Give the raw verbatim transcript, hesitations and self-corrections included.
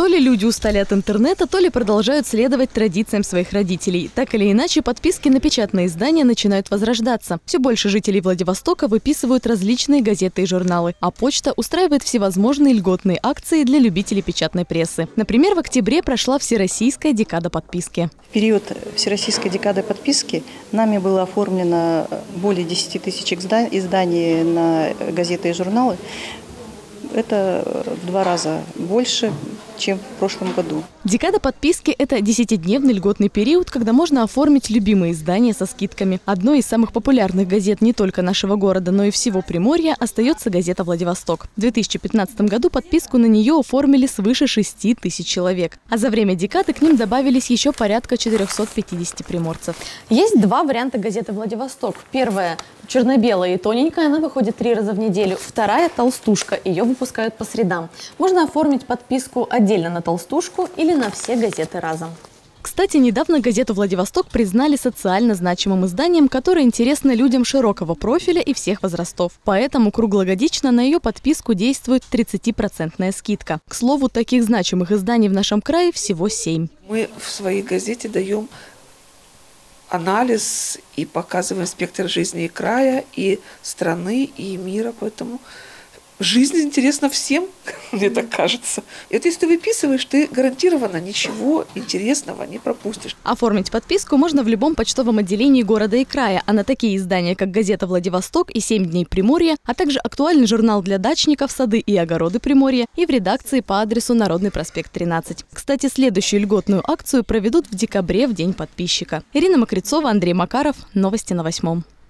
То ли люди устали от интернета, то ли продолжают следовать традициям своих родителей. Так или иначе, подписки на печатные издания начинают возрождаться. Все больше жителей Владивостока выписывают различные газеты и журналы, а почта устраивает всевозможные льготные акции для любителей печатной прессы. Например, в октябре прошла Всероссийская декада подписки. В период Всероссийской декады подписки нами было оформлено более десяти тысяч изданий на газеты и журналы. Это в два раза больше, чем в прошлом году. Декада подписки – это десятидневный льготный период, когда можно оформить любимые издания со скидками. Одной из самых популярных газет не только нашего города, но и всего Приморья остается газета «Владивосток». В две тысячи пятнадцатом году подписку на нее оформили свыше шести тысяч человек. А за время декады к ним добавились еще порядка четырёхсот пятидесяти приморцев. Есть два варианта газеты «Владивосток». Первая – черно-белая и тоненькая, она выходит три раза в неделю. Вторая – толстушка, ее выпускают по средам. Можно оформить подписку отдельно на толстушку или на все газеты разом. Кстати, недавно газету «Владивосток» признали социально значимым изданием, которое интересно людям широкого профиля и всех возрастов. Поэтому круглогодично на ее подписку действует тридцатипроцентная скидка. К слову, таких значимых изданий в нашем крае всего семь. Мы в своей газете даем анализ и показываем спектр жизни и края, и страны, и мира, поэтому жизнь интересна всем, мне так кажется. И вот если ты выписываешь, ты гарантированно ничего интересного не пропустишь. Оформить подписку можно в любом почтовом отделении города и края, а на такие издания, как газета «Владивосток» и «Семь дней Приморья», а также актуальный журнал для дачников «Сады и огороды Приморья» и в редакции по адресу Народный проспект тринадцать. Кстати, следующую льготную акцию проведут в декабре, в День подписчика. Ирина Мокрицова, Андрей Макаров. Новости на восьмом.